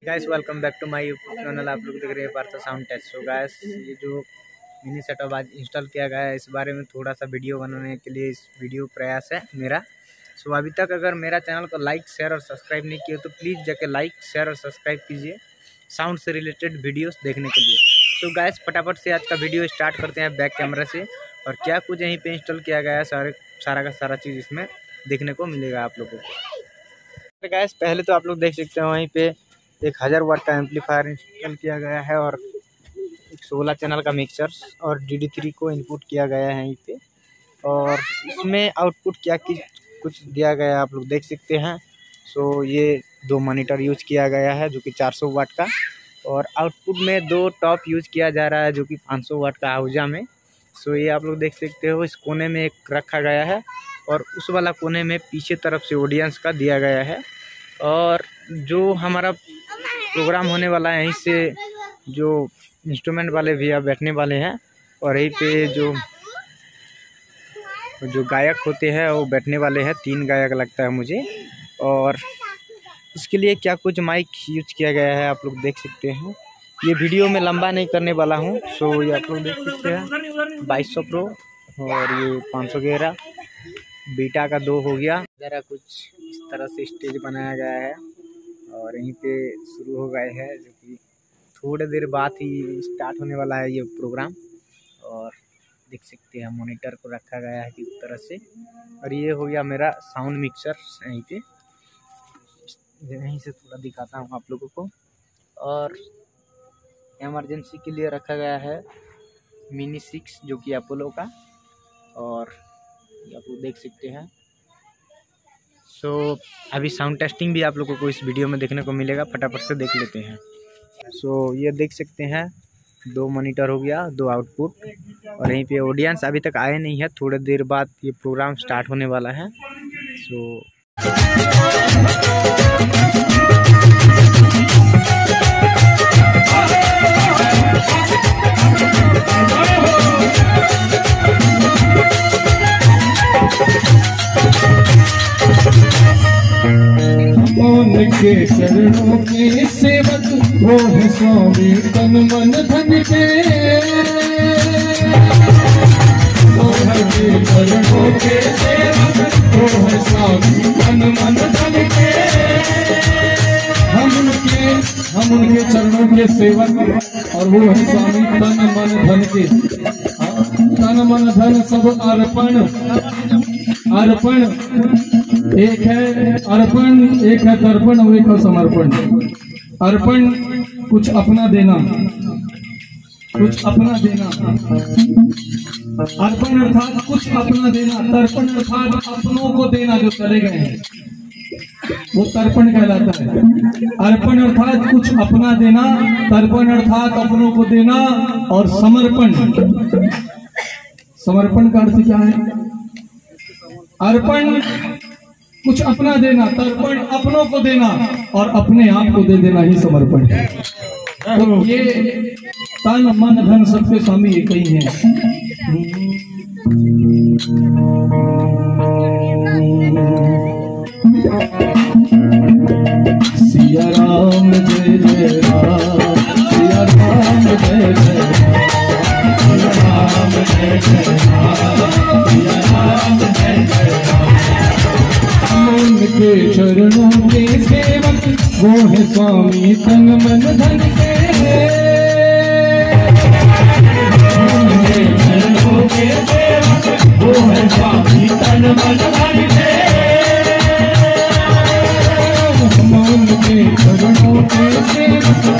Guys welcome back to my YouTube channel. आप लोग देख रहे हैं Parth sound test. So guys ये जो मिनी सेटअप आज इंस्टॉल किया गया है, इस बारे में थोड़ा सा वीडियो बनाने के लिए इस वीडियो प्रयास है मेरा। सो अभी तक अगर मेरा चैनल को लाइक शेयर और सब्सक्राइब नहीं किया तो प्लीज़ जाके लाइक शेयर और सब्सक्राइब कीजिए साउंड से रिलेटेड वीडियोस देखने के लिए। सो गाइस फटाफट से आज का वीडियो स्टार्ट करते हैं बैक कैमरा से, और क्या कुछ यहीं पे इंस्टॉल किया गया है सारा का सारा चीज़ इसमें देखने को मिलेगा आप लोगों को। गाइस पहले तो आप लोग देख सकते हैं वहीं पे 1000 वाट का एम्पलीफायर इंस्टॉल किया गया है और 16 चैनल का मिक्सर और DD3 को इनपुट किया गया है यहीं पे, और इसमें आउटपुट क्या कुछ दिया गया है आप लोग देख सकते हैं। सो ये 2 मॉनिटर यूज किया गया है जो कि 400 वाट का, और आउटपुट में 2 टॉप यूज किया जा रहा है जो कि 500 वाट का आउजा में। सो ये आप लोग देख सकते हो, इस कोने में एक रखा गया है और उस वाला कोने में पीछे तरफ से ऑडियंस का दिया गया है। और जो हमारा प्रोग्राम होने वाला है यहीं से जो इंस्ट्रूमेंट वाले भैया बैठने वाले हैं, और यहीं पे जो गायक होते हैं वो बैठने वाले हैं, 3 गायक लगता है मुझे। और इसके लिए क्या कुछ माइक यूज किया गया है आप लोग देख सकते हैं। ये वीडियो में लंबा नहीं करने वाला हूँ। सो ये आप लोग देख सकते हैं 2200 प्रो और ये 511 बीटा का 2 हो गया। ज़रा कुछ इस तरह से स्टेज बनाया गया है और यहीं पे शुरू हो गए हैं, जो कि थोड़ी देर बाद ही स्टार्ट होने वाला है ये प्रोग्राम। और देख सकते हैं मॉनिटर को रखा गया है किस तरह से। और ये हो गया मेरा साउंड मिक्सर, यहीं पे यहीं से थोड़ा दिखाता हूँ आप लोगों को। और इमरजेंसी के लिए रखा गया है मिनी 6 जो कि अपोलो का, और ये आप लोग देख सकते हैं। सो अभी साउंड टेस्टिंग भी आप लोगों को इस वीडियो में देखने को मिलेगा, फटाफट से देख लेते हैं। सो ये देख सकते हैं 2 मॉनिटर हो गया, 2 आउटपुट, और यहीं पे ऑडियंस अभी तक आए नहीं है, थोड़ी देर बाद ये प्रोग्राम स्टार्ट होने वाला है। सो के चरणों के सेवक वो है स्वामी तन मन धन के, वो है के चरणों के सेवक वो है स्वामी तन मन धन के। हम उनके चरणों के सेवक और वो है स्वामी तन मन धन के। तन मन धन सब अर्पण, एक है अर्पण, एक है तर्पण और एक है समर्पण। अर्पण कुछ अपना देना, कुछ अपना देना। अर्पण अर्थात कुछ अपना देना, तर्पण अर्थात अपनों को देना जो चले गए हैं, वो तर्पण कहलाता है। अर्पण अर्थात कुछ अपना देना, तर्पण अर्थात अपनों को देना, और समर्पण, समर्पण का अर्थ क्या है? अर्पण कुछ अपना देना, तर्पण अपनों को देना, और अपने आप को दे देना ही समर्पण है। तो ये तन मन धन सबके स्वामी एक ही हैं। सिया राम जय जय राम, सिया राम जय जय राम, सिया राम जय जय राम, सिया राम जय जय राम। उनके चरणों के सेवक वो है स्वामी तन मन धन के। उनके चरणों के सेवक वो है स्वामी तन मन धन के। उनके चरणों के सेवक